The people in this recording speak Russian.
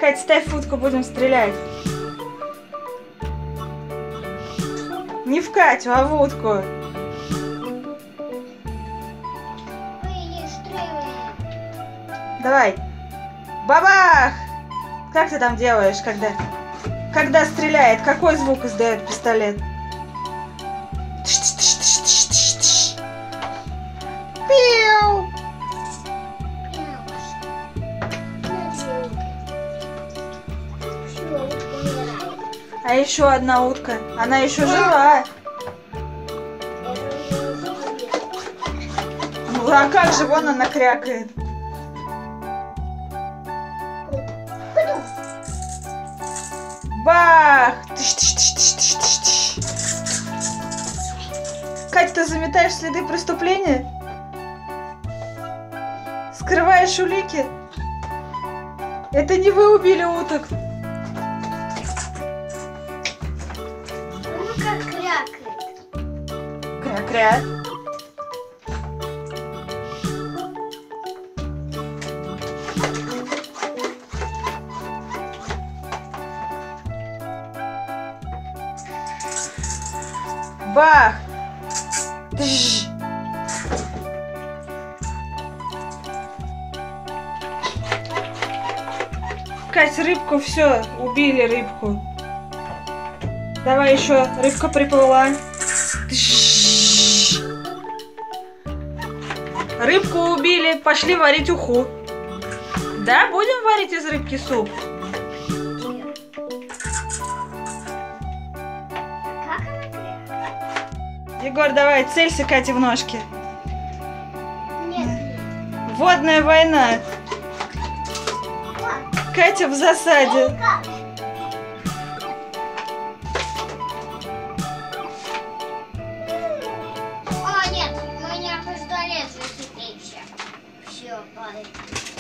Кать, ставь утку, будем стрелять. Не в Катю, а в утку. Давай. Бабах! Как ты там делаешь, когда стреляет? Какой звук издает пистолет? Пиу! А еще одна утка. Она еще жива. Ну а как же, вон она крякает. Бах! Катя, ты заметаешь следы преступления? Скрываешь улики? Это не вы убили уток. Ну как крякает. Кря-кря. Бах! Тш. Кать, рыбку, все, убили рыбку. Давай еще, рыбка приплыла. Тш. Рыбку убили, пошли варить уху. Да, будем варить из рыбки суп? Егор, давай, целься Кате в ножки. Нет. Водная война. Катя в засаде. О, нет, у меня пистолет засветился. Все, падает.